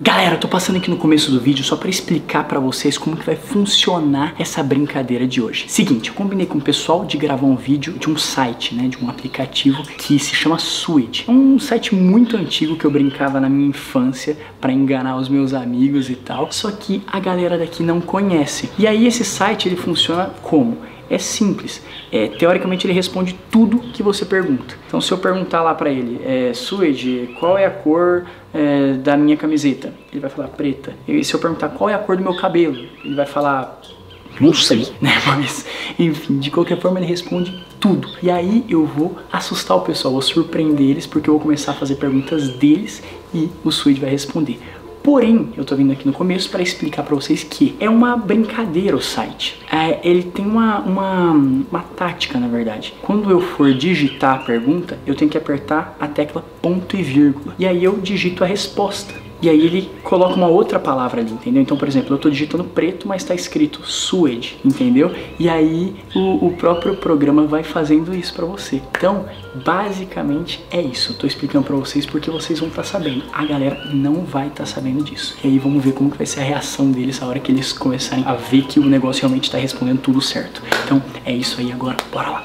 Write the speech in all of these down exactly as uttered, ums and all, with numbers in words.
Galera, eu tô passando aqui no começo do vídeo só pra explicar pra vocês como que vai funcionar essa brincadeira de hoje. Seguinte, eu combinei com o pessoal de gravar um vídeo de um site, né, de um aplicativo que se chama Switch. É um site muito antigo que eu brincava na minha infância pra enganar os meus amigos e tal, só que a galera daqui não conhece. E aí esse site, ele funciona como? É simples, é, teoricamente ele responde tudo que você pergunta. Então se eu perguntar lá pra ele, é, Suede, qual é a cor é, da minha camiseta? Ele vai falar preta. E se eu perguntar qual é a cor do meu cabelo? Ele vai falar, não sei, né? Mas, enfim, de qualquer forma ele responde tudo. E aí eu vou assustar o pessoal, vou surpreender eles, porque eu vou começar a fazer perguntas deles e o Suede vai responder. Porém, eu tô vindo aqui no começo para explicar para vocês que é uma brincadeira o site. É, ele tem uma, uma, uma tática, na verdade. Quando eu for digitar a pergunta, eu tenho que apertar a tecla ponto e vírgula. E aí eu digito a resposta. E aí ele coloca uma outra palavra ali, entendeu? Então, por exemplo, eu tô digitando preto, mas tá escrito Suede, entendeu? E aí o, o próprio programa vai fazendo isso pra você. Então, basicamente é isso. Eu tô explicando pra vocês porque vocês vão estar sabendo. A galera não vai estar sabendo disso. E aí vamos ver como que vai ser a reação deles a hora que eles começarem a ver que o negócio realmente tá respondendo tudo certo. Então, é isso aí agora. Bora lá.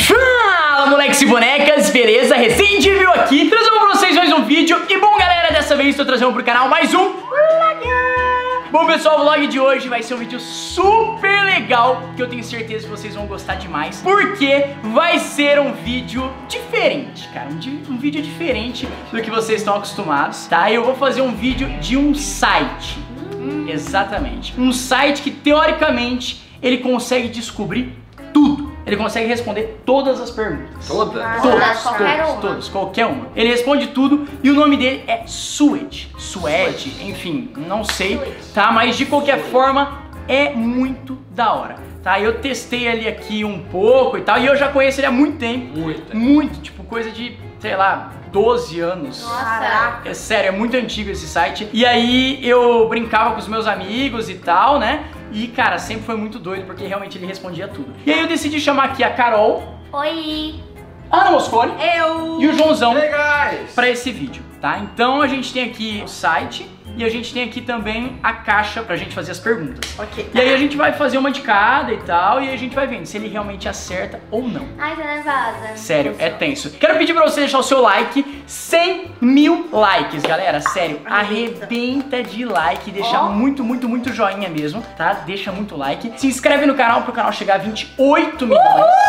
Fala, moleques e bonecas, beleza? Recente viu aqui, trazendo pra vocês mais um vídeo. E bom, galera, dessa vez tô trazendo pro canal mais um vlog. Bom, pessoal, o vlog de hoje vai ser um vídeo super legal, que eu tenho certeza que vocês vão gostar demais, porque vai ser um vídeo diferente, cara, um, um vídeo diferente do que vocês estão acostumados, tá? Eu vou fazer um vídeo de um site, hum. exatamente, um site que teoricamente ele consegue descobrir tudo. Ele consegue responder todas as perguntas. Todas? Ah, todas, qualquer todas, uma. todas, qualquer uma. Ele responde tudo e o nome dele é Suede. Suede, enfim, não sei, tá? Mas de qualquer forma, é muito da hora, tá? Eu testei ali aqui um pouco e tal, e eu já conheço ele há muito tempo. Muito. Muito, tipo, coisa de, sei lá, doze anos. Nossa. É sério, é muito antigo esse site. E aí eu brincava com os meus amigos e tal, né? E, cara, sempre foi muito doido, porque realmente ele respondia tudo. E aí eu decidi chamar aqui a Carol, Oi. a Ana Moscone Eu. e o Joãozão Hey, guys. pra esse vídeo, tá? Então a gente tem aqui o site e a gente tem aqui também a caixa pra gente fazer as perguntas. Ok. E aí a gente vai fazer uma de cada e tal, e a gente vai vendo se ele realmente acerta ou não. Ai, tô nervosa. Sério, é tenso. Quero pedir pra você deixar o seu like, cem mil likes, galera. Sério, arrebenta de like, deixa Oh. muito, muito, muito joinha mesmo, tá? Deixa muito like. Se inscreve no canal pro canal chegar a vinte e oito milhões.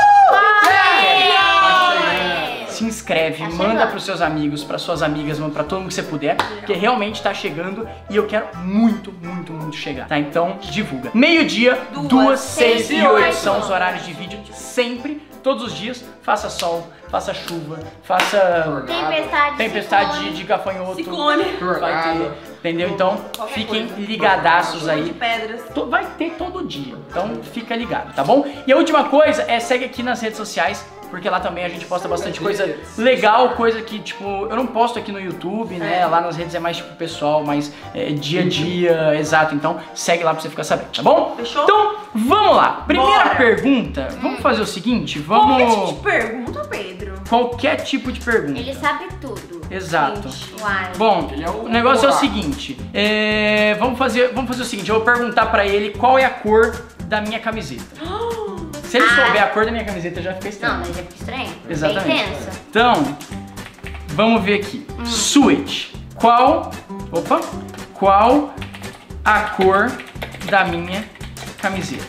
Ai. Se inscreve, Tá manda chegando. pros seus amigos, pras suas amigas, manda pra todo mundo que você puder, porque realmente tá chegando e eu quero muito, muito, muito chegar, tá? Então, divulga. Meio-dia, duas, seis e oito são os horários de vídeo sempre, todos os dias. Faça sol, faça chuva, faça Tempestade. tempestade ciclone. de, de gafanhoto. Ciclone. Vai ter, entendeu? Então, Qualquer fiquem coisa. ligadaços De aí. pedras. To- Vai ter todo dia, então fica ligado, tá bom? E a última coisa é segue aqui nas redes sociais, porque lá também a gente posta bastante coisa legal, coisa que, tipo, eu não posto aqui no YouTube, né? É. Lá nas redes é mais, tipo, pessoal, mais é, dia a dia, exato. Então segue lá pra você ficar sabendo, tá bom? Fechou? Então, vamos lá. Primeira Bora. pergunta, vamos fazer o seguinte, vamos... Qualquer tipo de pergunta, Pedro. Qualquer tipo de pergunta. Ele sabe tudo. Exato. Gente. Uai. Bom, Ele é o o negócio é o oráculo. seguinte, é, vamos, fazer, vamos fazer o seguinte, eu vou perguntar pra ele qual é a cor da minha camiseta. Se ele Ah. souber a cor da minha camiseta, já fica estranho. Não, mas é estranho. Exatamente. Bem tenso. Então, vamos ver aqui. Hum. Switch. Qual, opa, qual a cor da minha camiseta?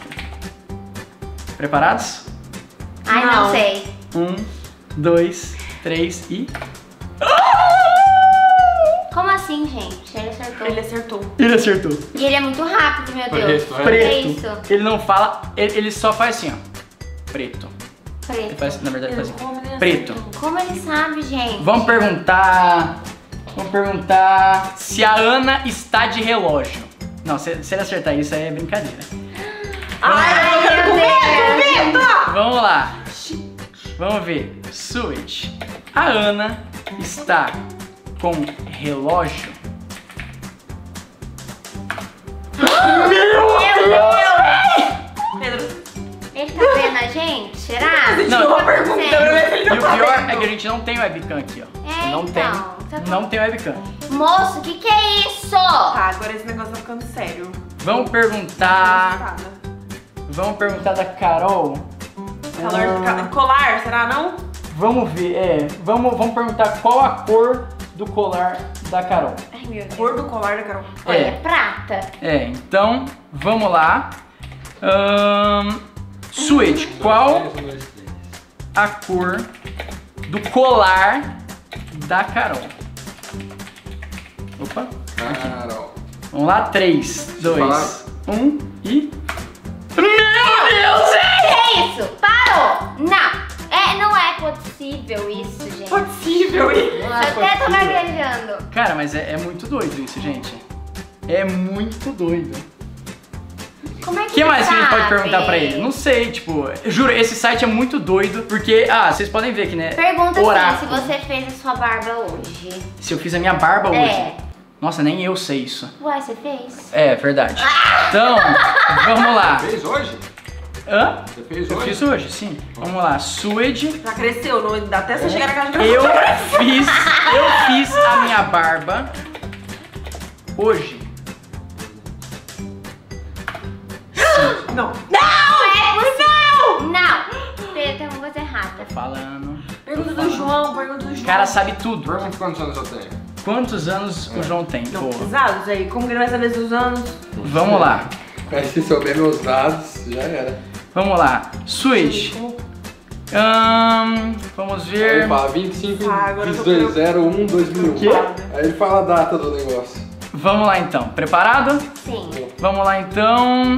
Preparados? Ai, não, Não. sei. Um, dois, três e... Como assim, gente? Ele acertou. Ele acertou. Ele acertou. E ele é muito rápido, meu Deus. Preto, é? Preto. Que isso? Ele não fala, ele, ele só faz assim, ó. Preto. Ele Preto. faz, na verdade, faz Como assim. ele Preto. acertou? Como ele sabe, gente? Vamos perguntar... Vamos perguntar se a Ana está de relógio. Não, se, se ele acertar isso aí é brincadeira. Ai, eu quero meu comer, comenta! Vamos lá. Vamos ver. Switch. A Ana está com relógio? Meu Deus! Pedro, Ele tá vendo a gente? Será? você Não. tirou uma pergunta Sim. pra ver se ele E não o tá pior vendo. é que a gente não tem webcam aqui, ó. É, não então. tem. Tá bom. Não tem webcam. Moço, o que que é isso? agora esse negócio tá ficando sério. Vamos Tô perguntar. assustada. Vamos perguntar da Carol. Calor, Ah, ca- colar, será não? Vamos ver, é. Vamos, vamos perguntar qual a cor do colar da Carol. Ai, meu Deus. Cor do colar da Carol. Olha, É. é prata. É, então, vamos lá. Ahn, Suede, qual Um, dois, três. a cor do colar da Carol? Opa, Carol. vamos lá, três, dois, um e... Meu Deus, é! Que isso? Parou! Não! É, não é possível isso, gente. Possível, hein? Eu até tô gaguejando. Cara, mas é, é muito doido isso, gente. É muito doido. Como é O que que mais que a gente pode sabe? perguntar pra ele? Não sei, tipo, eu juro, esse site é muito doido, porque, ah, vocês podem ver aqui, né? Pergunta assim, Oráculo. se você fez a sua barba hoje. Se eu fiz a minha barba hoje. É. Nossa, nem eu sei isso. Ué, você fez? É, verdade. Então, vamos lá. Fez hoje? Hã? Você fez Eu hoje? fiz hoje, sim. Vamos lá, Suede. Já cresceu, não dá até você chegar na casa de Eu fiz, eu fiz a minha barba hoje. Não. Não é possível! Não! Pedro, tem uma coisa errada. Tô falando. Pergunta do João, pergunta do O João. cara sabe tudo. Pergunta quantos anos eu tenho. Quantos anos o João tem? Não, Pô, pesados aí. Como que ele vai saber seus anos? vamos lá. Mas se souber meus dados, já era. Vamos lá. Suede. Ahn, vamos Aí ver. ele fala vinte e cinco, Ah, agora eu tô dois zero um, dois mil e um. Quê? Aí ele fala a data do negócio. Vamos lá então. Preparado? Sim. Vamos lá então.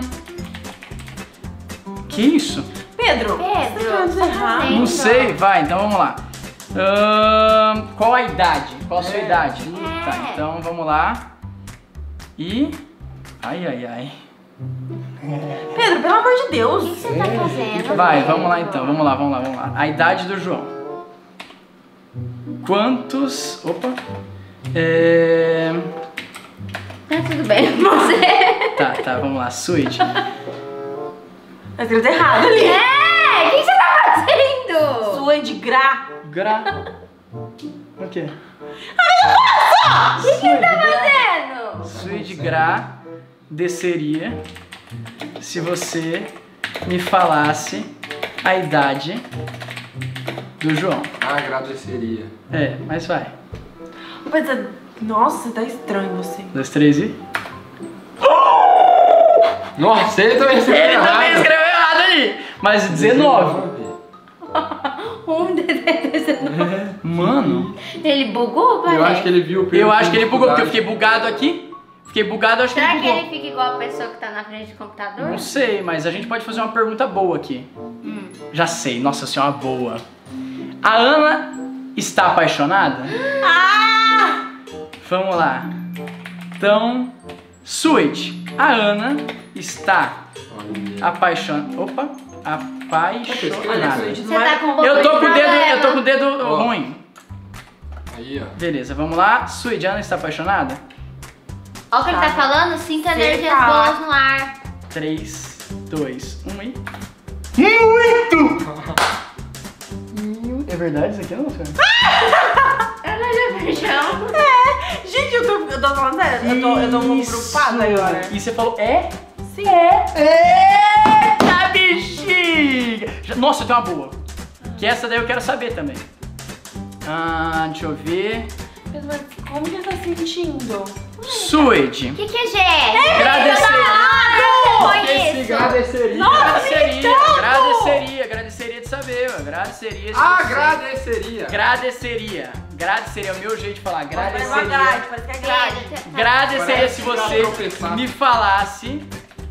Que isso? Pedro. Pedro, você tá você tá errado. fazendo? Não sei, vai, então vamos lá. Ahn, qual a idade? Qual a sua É. idade? É. Tá, então vamos lá. E. Ai, ai, ai. Pedro, pelo amor de O que Deus. você tá fazendo? Vai, Pedro? vamos lá então, vamos lá, vamos lá, vamos lá. A idade do João. Quantos. Opa. É. Tá tudo bem com você? Tá, tá, vamos lá. Suede. Tá escrito errado ali. É! O que você tá fazendo? Sua de gra. Gra. O quê? O que você tá fazendo? Suede Gra desceria se você me falasse a idade do João. Agradeceria. É, mas vai. Pedro, nossa, tá estranho você. Dois, três e. Nossa, ele também escreveu Ele errado. também escreveu errado ali! Mas dezenove. Um dezenove. Mano, Ele bugou, parece? Eu acho que ele viu o Pedro eu acho com que ele bugou, porque eu dificuldade. fiquei bugado aqui. Fiquei bugado, eu acho que Será ele que bugou. ele fica igual a pessoa que tá na frente do computador? Não sei, mas a gente pode fazer uma pergunta boa aqui. Hum. Já sei, nossa senhora, boa. A Ana está apaixonada? Ah! Vamos lá. Então, Suede, a Ana está Olha. apaixonada. Opa, apaixonada. Suede, Você tá com um pouco Eu tô de com o dedo, problema. eu tô com o dedo Ó. ruim. Aí, ó. Beleza, vamos lá. Suede, a Ana está apaixonada? Olha o que ele tá falando, sinta Você energias fala. boas no ar. três, dois, um e. Muito! É verdade isso aqui, não, senhor? Eu não já feijão. É, gente, eu tô, eu tô falando sério. Eu tô, eu tô um pouco preocupada agora. E você falou, é? Sim. Eita, bexiga! Já- Nossa, eu tenho uma boa. Que essa daí eu quero saber também. Ah, deixa eu ver. Mas como que ele tá sentindo? Suede. O que que é, Gé? Agradeceria. Ah, Esse foi isso. agradeceria. Agradeceria, agradeceria, agradeceria de saber, eu agradeceria. se você- Agradeceria. Agradeceria. Agradeceria é o meu jeito de falar. Parece uma Agradeceria. grade, parece que é grade. Pedro, tá- Agradeceria Parece se que vai você tropeçar. me falasse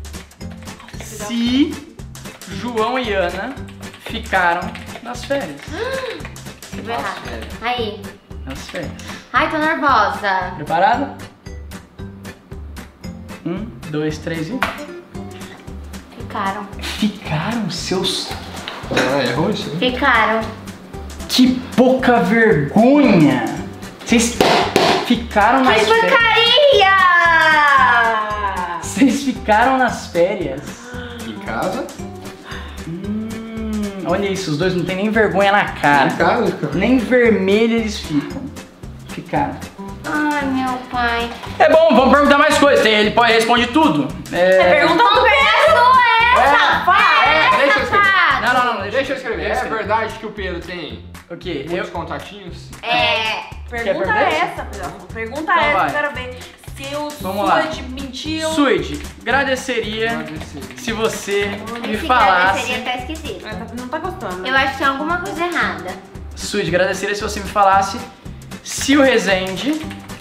se João e Ana ficaram nas férias. Escreveu errado. Aí. Nas férias. Ai, tô nervosa. Preparado? Um, dois, três e. Ficaram. Ficaram seus. Ah, errou isso, né? Ficaram. Que pouca vergonha! Vocês ficaram nas Que férias. porcaria! Vocês ficaram nas férias. Em casa? Hum, olha isso, os dois não tem nem vergonha na cara. Em casa, cara. Nem vermelho eles ficam. Ficaram. Ai, meu pai. É bom, vamos perguntar mais coisas. tem, ele pode responder tudo. É, É... pergunta pro Pedro. essa, vai, É, essa, deixa eu escrever. safado. Não, não, não, deixa, Deixa eu escrever. É escrever. verdade que o Pedro tem O quê? muitos Eu... contatinhos? É, Pergunta perder? essa, Pedro. Pergunta Então essa, vai. eu quero ver se o Vamos lá. Suede mentiu. Suede, agradeceria Agradecer. se você me esse falasse... agradeceria tá esquisito. Ah, tá- Não tá gostando. Eu acho que tem alguma coisa errada. Suede, agradeceria se você me falasse se o Rezende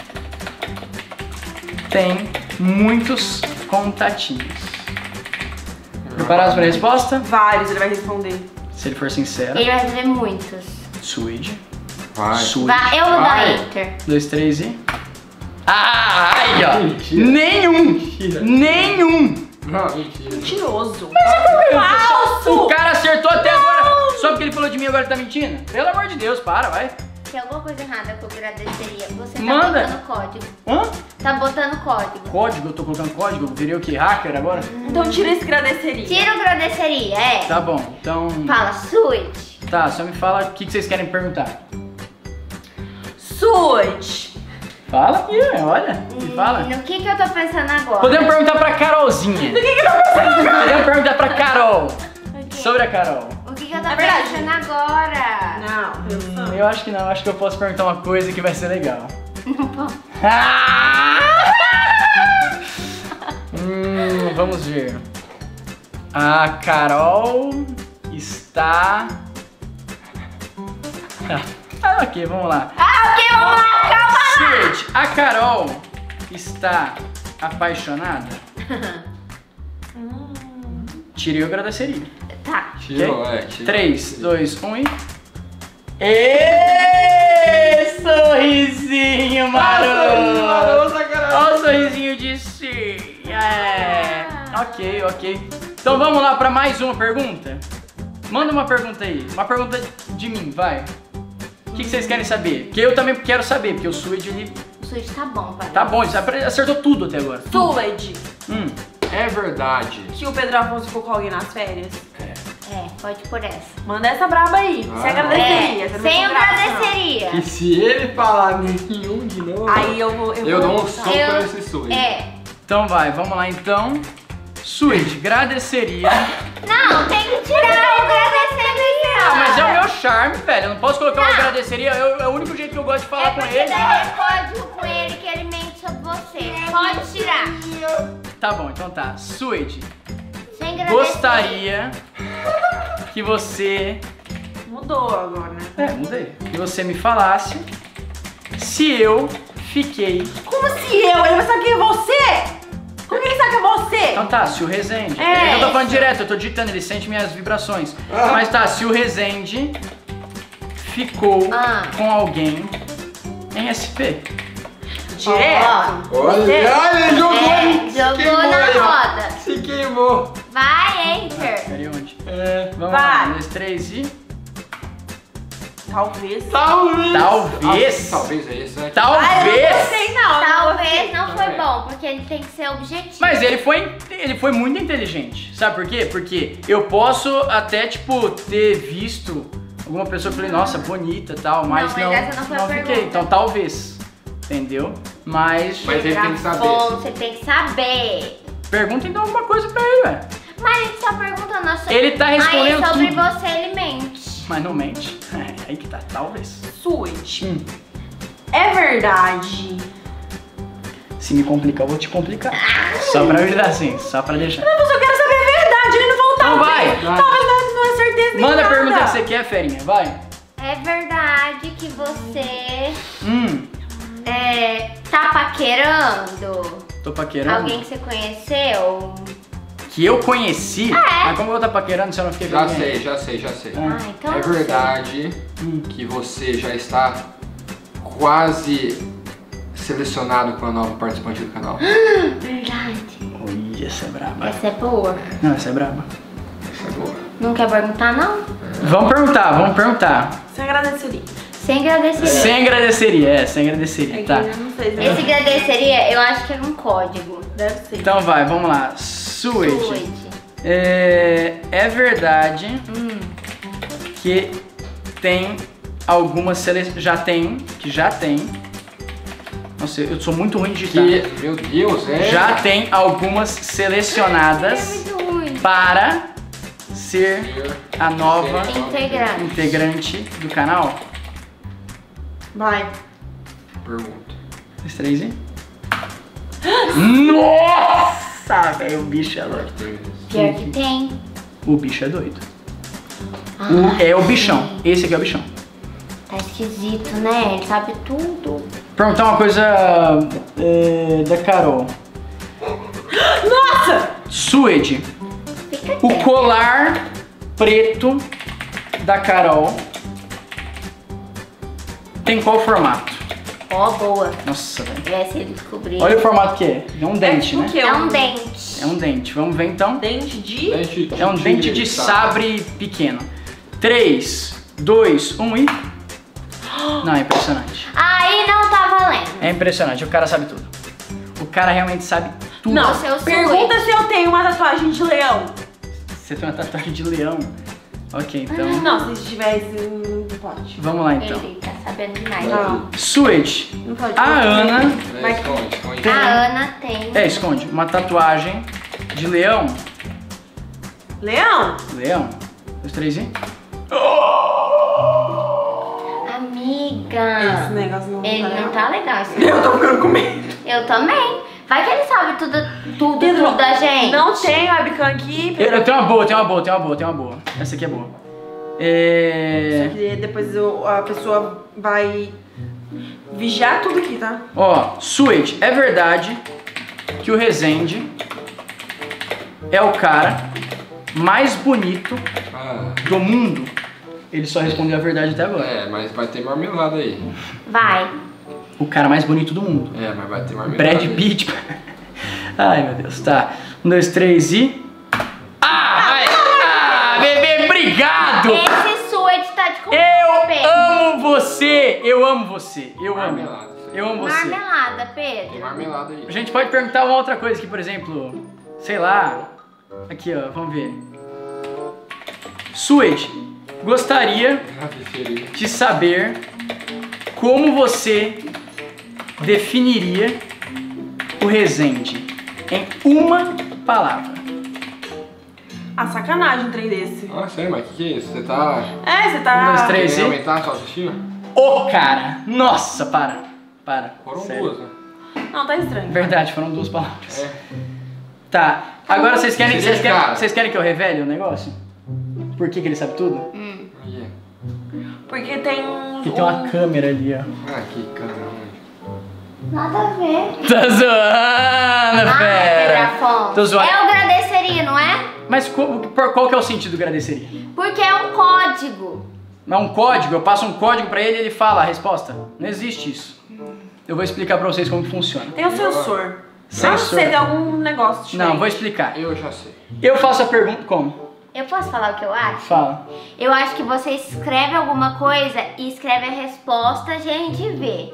tem muitos contatinhos. Preparados para a resposta? Vários, ele vai responder. Se ele for sincero. Ele vai fazer muitos. Suede. Vai. Suede. Vai, eu vou dar Vai. enter. Dois, três e... Ah, aí, ó. Mentira. Nenhum. Mentira. Nenhum. Não, mentira. Mentiroso. Falso. O cara acertou até agora. Só porque ele falou de mim agora ele tá mentindo? Pelo amor de Deus, para, vai. Tem alguma coisa errada que eu agradeceria. Você tá Manda. botando código. Hã? Tá botando código. Código? Eu tô colocando código? Eu virei o que? Hacker agora? Então tira esse agradeceria. Tira o agradeceria, é. Tá bom, então... Fala, Switch. Tá, só me fala o que que vocês querem perguntar. Suede. Fala aqui, olha. Me fala. No que que eu tô pensando agora? Podemos perguntar pra Carolzinha. Do que que eu tô pensando? Podemos perguntar pra Carol. O quê? Sobre a Carol. O que que eu tô É verdade. pensando agora? Não, pensando. Eu acho que não, acho que eu posso perguntar uma coisa que vai ser legal. Não posso. Ah! hum, vamos ver. A Carol está... Ah, ok, vamos lá. Ah, ok, vamos lá, calma lá. Suede, a Carol está apaixonada? Tirei o agradeceria. Tá. Tirou, Ok? é. Tirou. três, dois, um e... Êêêê! Sorrisinho maroto! Olha o sorrisinho de si. É. Ok, ok. Então vamos lá para mais uma pergunta? Manda uma pergunta aí. Uma pergunta de mim, vai. O que, que vocês querem saber? Que eu também quero saber, porque o Suede, ele... O Switch tá bom, pai. Tá bom, ele acertou tudo até agora. Suede. Hum. É verdade. Que o Pedro Afonso ficou com alguém nas férias. É, pode por essa. Manda essa braba aí. Ah. Você agradeceria. É, você não sem ficou brava, não. agradeceria. E se ele falar nenhum de novo, Aí eu vou. Eu, eu vou dou um voltar. soco Eu- nesse sujo. É. Então vai, vamos lá então. Suede, agradeceria. Não, tem que tirar o agradeceria. Ah, mas é o meu charme, velho. Eu não posso colocar uma agradeceria. Eu- é o único jeito que eu gosto de falar É com porque ele. daí é código com ele que ele mente sobre você. Pode tirar. Tá bom, então tá. Suede, Sem agradecer. gostaria que você... Mudou agora, né? É, mudei. Que você me falasse se eu fiquei... Como se eu? Ele vai saber quem é você? Como que ele sabe que é você? Então tá, se o Rezende... É. Eu tô falando direto, eu tô digitando, ele sente minhas vibrações. Ah. Mas tá, se o Rezende ficou Ah. com alguém em S P. Direto? Olha, Você- olha, ele jogou, É, ele se jogou queimou na aí, ó. roda. Se queimou. Vai, enter. Peraí, onde? É. Vamos Vai. lá, um, dois, três e... Talvez. Talvez. Talvez. Ah, talvez é isso, né? Ah, eu não Talvez! gostei não. Talvez não foi Também. bom, porque ele tem que ser objetivo. Mas ele foi, ele foi muito inteligente. Sabe por quê? Porque eu posso até, tipo, ter visto alguma pessoa que eu falei, nossa, bonita e tal, mas Não, não, mas essa não foi a fiquei. pergunta. Então talvez. Entendeu? Mas. Mas ele tem que saber. Bom, você tem que saber. Pergunta então alguma coisa pra ele, velho. Mas ele só pergunta nossa. Ele tá respondendo Aí sobre tudo. você ele mente. Mas não mente. É, aí que tá, talvez. Suede. Hum. É verdade. Se me complicar, eu vou te complicar. Só pra ajudar assim, só pra deixar. Mas eu quero saber a verdade. Ele não voltar. Então vai. Talvez não é certeza nem Manda a nada. pergunta que você quer, ferinha. Vai. É verdade que você Hum. é, tá paquerando Tô paquerando. alguém que você conheceu? Que eu conheci? Mas como eu vou estar paquerando se eu não fiquei Já com ninguém? sei, já sei, já sei. Ah. Ah, então É não sei. verdade Hum. que você já está quase selecionado para a nova participante do canal. Verdade. Ui, essa é braba. Essa é boa. Não, essa é braba. Essa é boa. Não quer perguntar, não? Vamos perguntar, vamos perguntar. Você agradeceria. Sem agradeceria. Sem agradeceria, é, sem É agradeceria, que tá. eu não sei. Esse agradeceria, eu acho que é um código. Deve ser. Então vai, vamos lá. Suede. Suede. É, é verdade Hum. que tem algumas sele... já tem, que já tem Nossa, eu sou muito ruim de digitar. Que, meu Deus, é. Já tem algumas selecionadas É muito ruim. para ser a nova Integrante. integrante do canal. Vai. Pergunta. Dois, três e... Nossa, velho, o bicho é louco. Pior que tem. O bicho é doido. O, é o bichão. Esse aqui é o bichão. Tá esquisito, né? Ele sabe tudo. Perguntar uma coisa é, da Carol. Nossa! Suede, Fica o quieto. colar preto da Carol tem qual formato? Ó, boa. Nossa, velho. É, se ele descobrir. Olha o formato que é. É um dente, tipo né? o quê? É um dente. É um dente. Vamos ver então. Dente de... Dente É um dente de sabre pequeno. três, dois, um e... Não, é impressionante. Aí não tá valendo. É impressionante, o cara sabe tudo. O cara realmente sabe tudo. Não, Você é o pergunta Suede. se eu tenho uma tatuagem de leão. Você tem uma tatuagem de leão. Ok, então... Não, se tivesse, não pode. Vamos lá então. Ele tá sabendo demais. Não, Suede, não pode. a Ana... É, esconde, esconde. A Ana tem. É, esconde. Uma tatuagem de leão. Leão? Leão. Dois, três e... Amiga. Esse negócio não Ele tá não tá legal esse Eu tô negócio. ficando com medo. Eu também. Vai que ele sabe tudo, tudo, Pedro, tudo da gente. Não tem webcam aqui, Eu, Pedro. eu tenho uma boa, tenho uma boa, tenho uma boa, tenho uma boa. Essa aqui é boa. É... Porque depois eu- a pessoa vai vigiar tudo aqui, tá? Ó, Suede, é verdade que o Rezende é o cara mais bonito Ah, do mundo? Ele só respondeu a verdade até agora. é, mas vai ter marmelada aí. Vai. O cara mais bonito do mundo. É, mas vai ter marmelada. Brad aí. Pitt. Ai, meu Deus. Tá. Um, dois, três e... Ah, vai! Ah, bebê, obrigado! Esse Suede tá de comprar, Eu Pedro. amo você! Eu amo você! Eu amo. Marmelada, isso aí. Eu amo você. Marmelada, Tem Pedro. marmelada aí. A gente pode perguntar uma outra coisa aqui, por exemplo, sei lá, aqui ó, vamos ver. Suede, gostaria Diferente. de saber como você definiria o Rezende em uma palavra. A sacanagem um trem desse. Ah, sério, mas o que, que é isso? Você tá. É, você Um, tá... dois, três. Quer e- aumentar a sua autoestima? Ô cara, nossa, para, para. Foram Sério. duas, né? Não, tá estranho. Verdade, foram duas palavras. É. Tá, agora vocês querem, Seria vocês querem, cara. vocês querem que eu revele o negócio? Por que, que ele sabe tudo? Hum. Aí é. Porque tem um... Porque tem uma câmera ali, ó. Ah, que caramba. Nada a ver. Tá zoando, Ah, Pedro fera. Afonso. Tô zoando. Eu agradeceria, não é? Mas qual, por- qual que é o sentido do agradeceria? Porque é um código. É um código, eu passo um código pra ele e ele fala a resposta. Não existe isso. Eu vou explicar pra vocês como que funciona. Tem um sensor. Sensor. Ah, você tem algum negócio diferente. Não, vou explicar. Eu já sei. Eu faço a pergunta como? Eu posso falar o que eu acho? Fala. Eu acho que você escreve alguma coisa e escreve a resposta, a gente vê.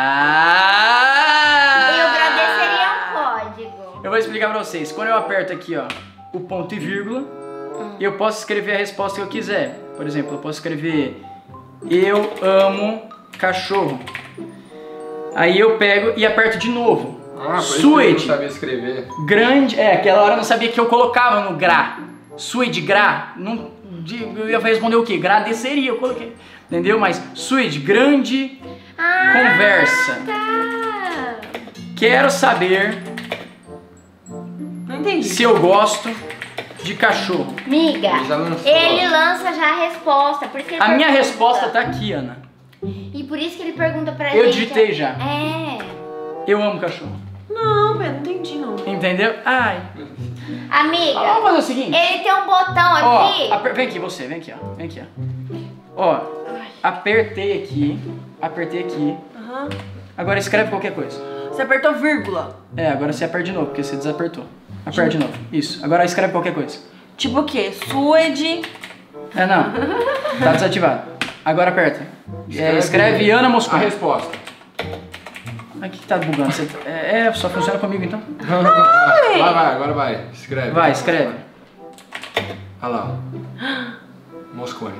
Ah! Eu agradeceria um código. Eu vou explicar pra vocês. Quando eu aperto aqui, ó, o ponto e vírgula, eu posso escrever a resposta que eu quiser. Por exemplo, eu posso escrever eu amo cachorro. Aí eu pego e aperto de novo. Ah, por isso que eu Suede, não sabia escrever. grande, é, aquela hora eu não sabia que eu colocava no gra. Suede, gra, não, de- eu ia responder o quê? Agradeceria, eu coloquei. Entendeu? Mas Suede, grande Ah, conversa. tá. Quero saber Não entendi. se eu gosto de cachorro. Miga, Ele já lançou. ele lança já a resposta. Por isso que ele A minha pergunta. resposta tá aqui, Ana. E por isso que ele pergunta pra Eu gente. digitei já. É. Eu amo cachorro. Não, Pedro, não entendi não. Entendeu? Ai. Amiga, Vamos fazer o seguinte. ele tem um botão Ó, aqui. aper- vem aqui você, vem aqui, ó. Vem aqui, ó. Ó, apertei aqui, apertei aqui. Aham. Agora escreve qualquer coisa. Você apertou vírgula. É, agora você aperta de novo, porque você desapertou. Aperta de novo. Isso. Agora escreve qualquer coisa. Tipo o quê? Suede. É, não. Tá desativado. Agora aperta. É, escreve Ana A Moscone. resposta. Aqui que tá bugando. Você- É, é, só funciona comigo então. Vai, vai, agora vai. Escreve. Vai, escreve. Olha lá. ó. Moscone.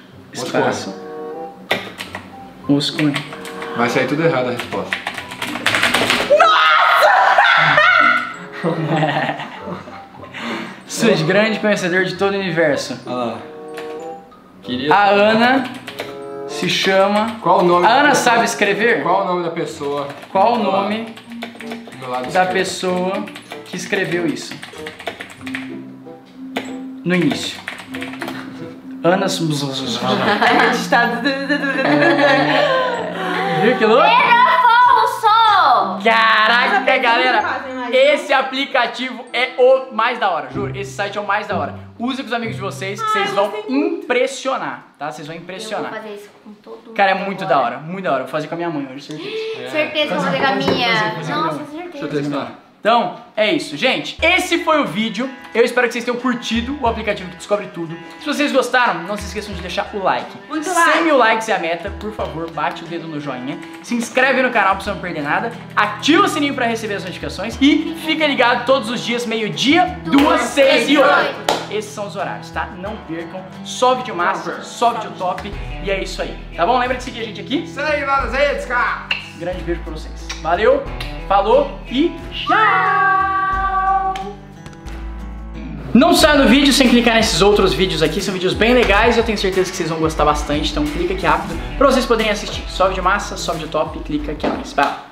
Espaço. Moscone. Vai sair tudo errado a resposta. Suzy, grande conhecedor de todo o universo. Olha lá. Queria A saber. Ana se chama... Qual o nome A da Ana pessoa? sabe escrever? Qual o nome da pessoa? Qual o Olha lá, nome do meu lado da esquerdo. pessoa que escreveu isso? No início. Ana... A gente tá... Viu que louco? Afonso! Caraca, Mas galera, fazem mais, esse aplicativo é o mais da hora, juro. Esse site é o mais da hora. Use com os amigos de vocês que vocês vão impressionar, tá? Vocês vão Eu vou impressionar. fazer isso com todo mundo. Cara, é muito agora. da hora, muito da hora. Vou fazer com a minha mãe hoje, certeza. É. Certeza que eu vou fazer com a minha. Nossa, certeza. Deixa eu testar. Então, é isso, gente. Esse foi o vídeo. Eu espero que vocês tenham curtido o aplicativo que descobre tudo. Se vocês gostaram, não se esqueçam de deixar o like. Muito cem like. mil likes é a meta. Por favor, bate o dedo no joinha. Se inscreve no canal pra você não perder nada. Ativa o sininho pra receber as notificações. E fica ligado todos os dias, meio-dia, duas, seis e oito. Esses são os horários, tá? Não percam. Só vídeo massa, só vídeo top. E é isso aí, tá bom? Lembra de seguir a gente aqui? Segue lá nas redes, cara! Grande beijo pra vocês. Valeu, falou e tchau! Não saia do vídeo sem clicar nesses outros vídeos aqui, são vídeos bem legais e eu tenho certeza que vocês vão gostar bastante, então clica aqui rápido pra vocês poderem assistir. Só vídeo massa, só vídeo top, clica aqui, ó. Vai lá.